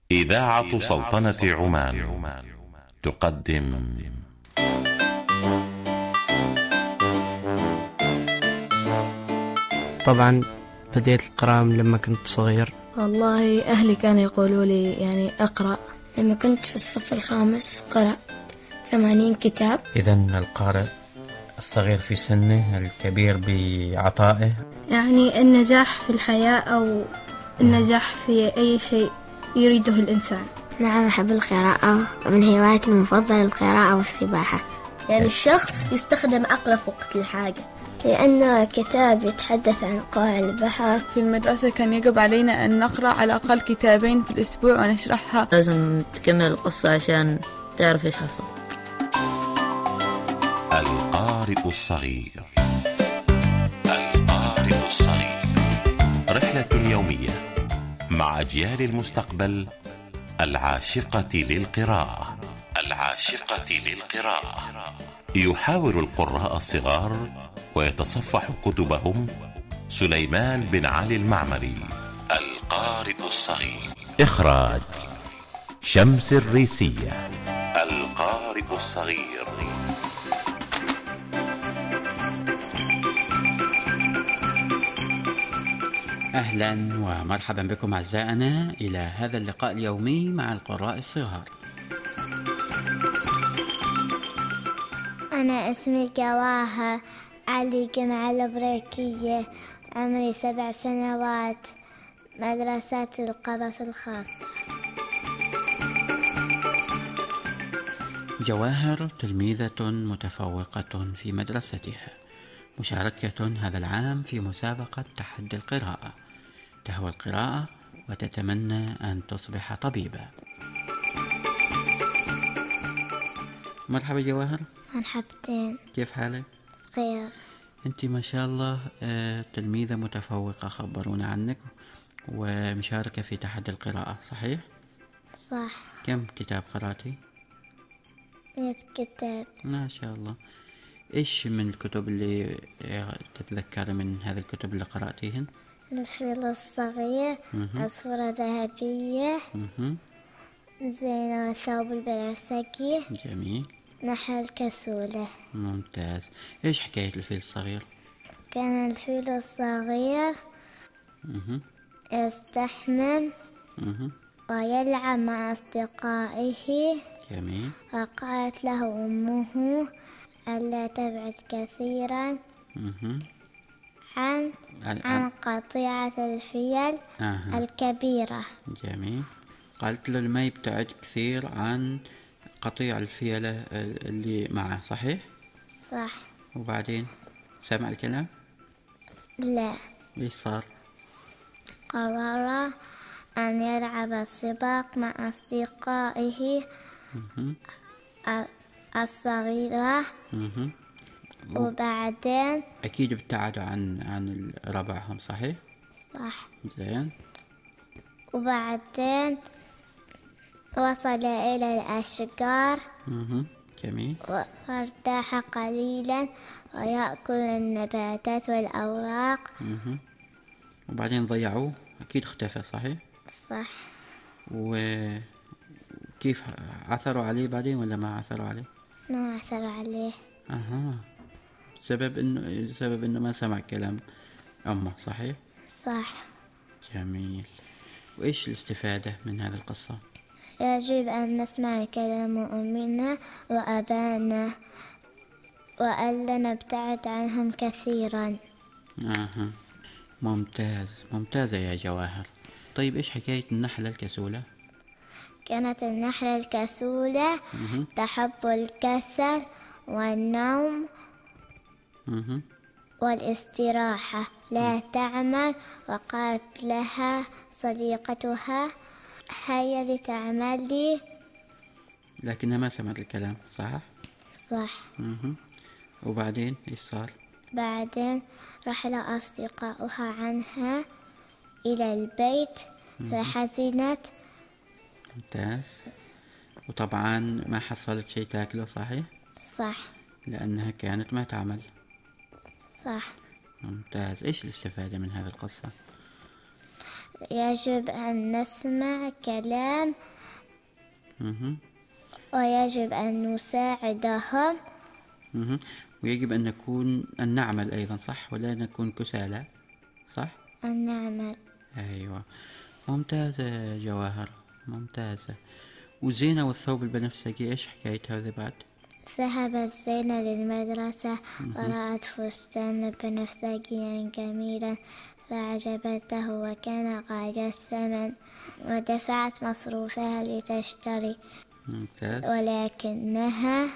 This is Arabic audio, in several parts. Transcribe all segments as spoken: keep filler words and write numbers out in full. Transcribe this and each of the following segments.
إذاعة سلطنة عمان تقدم. طبعا بديت القراءة لما كنت صغير. والله أهلي كانوا يقولوا لي يعني أقرأ. لما كنت في الصف الخامس قرأت ثمانين كتاب. إذن القارئ الصغير في سنه الكبير بعطائه. يعني النجاح في الحياة أو النجاح في أي شيء يريده الإنسان. نعم، أحب القراءة، من هواياتي المفضلة القراءة والسباحة. يعني الشخص يستخدم عقله في وقت الحاجة، لأنه كتاب يتحدث عن قاع البحر. في المدرسة كان يجب علينا أن نقرأ على الأقل كتابين في الأسبوع ونشرحها. لازم تكمل القصة عشان تعرف إيش حصل. القارئ الصغير. القارئ الصغير، رحلة يومية مع أجيال المستقبل العاشقة للقراءة. العاشقة للقراءة. يحاور القراء الصغار ويتصفح كتبهم سليمان بن علي المعمري. القارئ الصغير، إخراج شمس الريسية. القارئ الصغير. أهلا ومرحبا بكم أعزائنا إلى هذا اللقاء اليومي مع القراء الصغار. أنا اسمي جواهر علي جمعة البريكية، عمري سبع سنوات، مدرسة القبص الخاصة. جواهر تلميذة متفوقة في مدرستها، مشاركة هذا العام في مسابقة تحدي القراءة، تهوى القراءة وتتمنى أن تصبح طبيبة. مرحبا جواهر. مرحبتين. كيف حالك؟ خير. أنت ما شاء الله تلميذة متفوقة، خبرونا عنك، ومشاركة في تحدي القراءة، صحيح؟ صح. كم كتاب قرأتي؟ مئة كتاب. ما شاء الله. إيش من الكتب اللي تتذكر من هذه الكتب اللي قرأتيهن؟ الفيل الصغير، عصفورة ذهبية، زينة وثوب البلعسكي. جميل. نحل الكسولة. ممتاز. إيش حكاية الفيل الصغير؟ كان الفيل الصغير يستحمم ويلعب مع أصدقائه. جميل. وقالت له أمه ألا تبعد كثيرا عن عن قطيعة الفيل آه. الكبيرة. جميل. قالت له ما يبتعد كثير عن قطيع الفيلة اللي معه، صحيح؟ صح. وبعدين سمع الكلام؟ لا. ايش صار؟ قرر أن يلعب السباق مع أصدقائه الصغيرة. وبعدين أكيد ابتعدوا عن عن ربعهم، صحيح؟ صح. زين. وبعدين وصل إلى الأشجار. جميل. وارتاح قليلا ويأكل النباتات والأوراق. وبعدين ضيعوه، أكيد اختفى، صحيح؟ صح. وكيف عثروا عليه بعدين ولا ما عثروا عليه؟ ما عثروا عليه. أها. سبب إنه سبب إنه ما سمع كلام أمه، صحيح؟ صح. جميل. وإيش الاستفادة من هذه القصة؟ يجب أن نسمع كلام أمنا وأبانا وألا نبتعد عنهم كثيرا. أها. ممتاز، ممتازة يا جواهر. طيب إيش حكاية النحلة الكسولة؟ كانت النحلة الكسولة تحب الكسل والنوم والاستراحة، لا تعمل. وقالت لها صديقتها هيا لتعملي، لكنها ما سمعت الكلام، صح؟ صح. وبعدين إيش صار؟ بعدين رحل أصدقاؤها عنها إلى البيت فحزنت. ممتاز. وطبعا ما حصلت شيء تاكله، صحيح؟ صح. لأنها كانت ما تعمل. صح. ممتاز. إيش الاستفادة من هذه القصة؟ يجب أن نسمع كلام مهم. ويجب أن نساعدهم مهم. ويجب أن نكون أن نعمل أيضا، صح؟ ولا نكون كسالى، صح؟ أن نعمل. أيوة، ممتازة يا جواهر، ممتازة. وزينة والثوب البنفسجي إيش حكاية هذا بعد؟ ذهبت زينة للمدرسة ورأت فستان بنفسجيا جميلا فأعجبته وكان غالي الثمن، ودفعت مصروفها لتشتري. ممتاز. ولكنها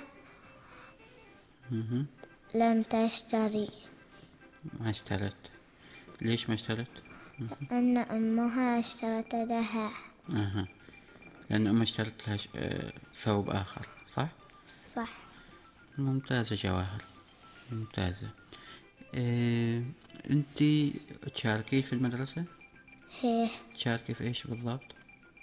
مهم. لم تشتري. ما اشترت. ليش ما اشترت؟ أن أمها اشترت لها. أها. لأن أمها اشترت لها ش- آه، ثوب آخر، صح؟ صح. ممتازة جواهر، ممتازة. إيه، أنتي تشاركي في المدرسة؟ هي تشاركي في إيش بالضبط؟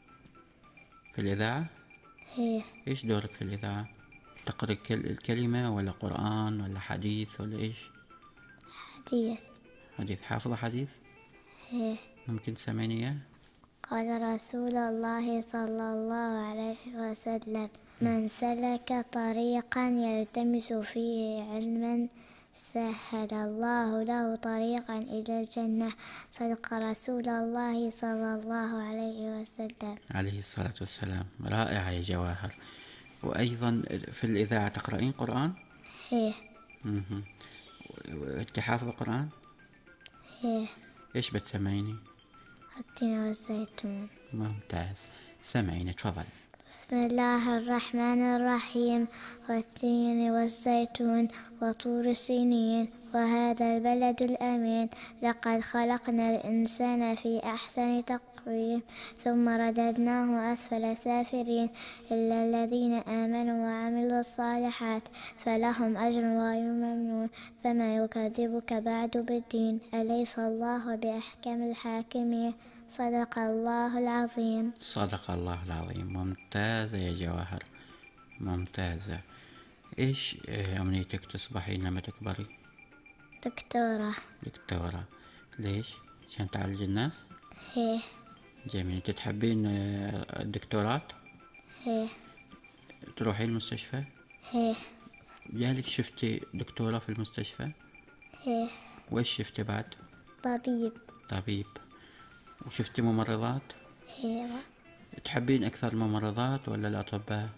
في الإذاعة؟ هي إيش دورك في الإذاعة؟ تقرأ كل- الكلمة ولا قرآن ولا حديث ولا إيش؟ حديث. حديث، حافظة حديث؟ هي ممكن تسمعيني إياه؟ قال رسول الله صلى الله عليه وسلم: من سلك طريقا يلتمس فيه علما سهل الله له طريقا إلى الجنة. صدق رسول الله صلى الله عليه وسلم. عليه الصلاة والسلام. رائعة يا جواهر. وأيضا في الإذاعة تقرأين قرآن؟ هي مهم. أنت حافظة قرآن؟ هي إيش بتسمعيني؟ التين والزيتون. ممتاز، سمعيني تفضل. بسم الله الرحمن الرحيم. والتين والزيتون وطور سينين وهذا البلد الأمين. لقد خلقنا الإنسان في أحسن تقويم ثم رددناه أسفل سافلين إلا الذين آمنوا وعملوا الصالحات فلهم أجر غير ممنون. فما يكذبك بعد بالدين أليس الله بأحكم الحاكمين. صدق الله العظيم. صدق الله العظيم. ممتازة يا جواهر، ممتازة. إيش آه، أمنيتك تصبحين لما تكبري؟ دكتورة. دكتورة. ليش؟ عشان تعالج الناس؟ هي جميل. تتحبين آه، الدكتورات؟ هي تروحين المستشفى؟ هي جالك شفتي دكتورة في المستشفى؟ هي وإيش شفتي بعد؟ طبيب. طبيب. وشفتي ممرضات؟ هي تحبين أكثر الممرضات ولا الأطباء؟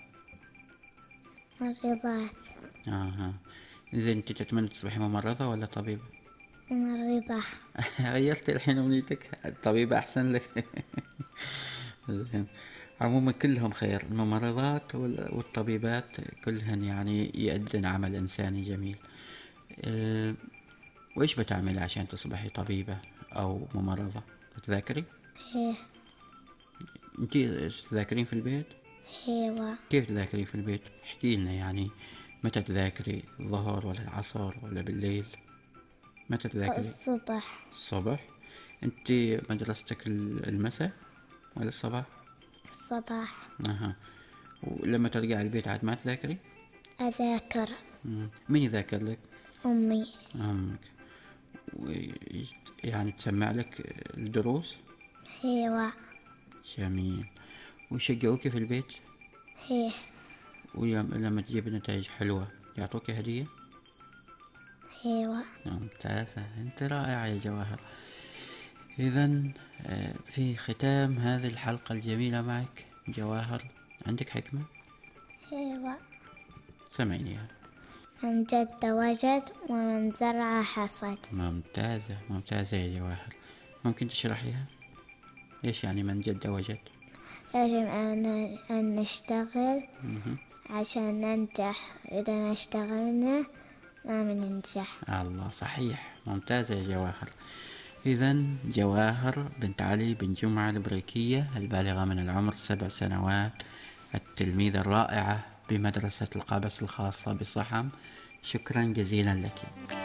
ممرضات. آها. إذا أنت تتمنى تصبحي ممرضة ولا طبيبة؟ ممرضة. غيرتي الحين أمنيتك؟ الطبيبة أحسن لك. زين. عموما كلهم خير، الممرضات وال- والطبيبات كلهن يعني يؤدن عمل إنساني جميل. أه وإيش بتعملي عشان تصبحي طبيبة أو ممرضة؟ بتذاكري؟ هي أنتي تذاكرين في البيت؟ هيوا. كيف تذاكرين في البيت؟ احكي لنا يعني متى تذاكري؟ الظهر ولا العصر ولا بالليل؟ متى تذاكري؟ الصبح. الصبح. أنت مدرستك ال- المساء ولا الصباح؟ الصباح. أها. ولما ترجع البيت عاد ما تذاكري؟ أذاكر. مم. مين يذاكر لك؟ أمي. أمك. و- يعني تسمع لك الدروس؟ هيوا. جميل. ويشجعوك في البيت؟ هي ولما تجيب نتائج حلوة يعطوك هدية؟ هيوا. ممتازة، أنت رائعة يا جواهر. إذا في ختام هذه الحلقة الجميلة معك جواهر عندك حكمة؟ هيوا. سمعيني إياها. من جد وجد ومن زرع حصد. ممتازة، ممتازة يا جواهر. ممكن تشرحيها؟ إيش يعني من جد وجد؟ يجب أن أن نشتغل مهم. عشان ننجح. إذا ما اشتغلنا ما بننجح. الله، صحيح. ممتازة يا جواهر. إذا جواهر بنت علي بن جمعة البريكية البالغة من العمر سبع سنوات، التلميذة الرائعة بمدرسة القابس الخاصة بصحم. شكرا جزيلا لك.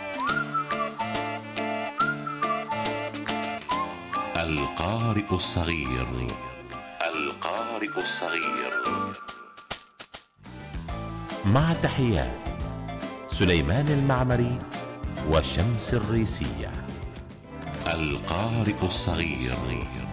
القارئ الصغير. القارئ الصغير. مع تحيات سليمان المعمري وشمس الريسية. القارئ الصغير.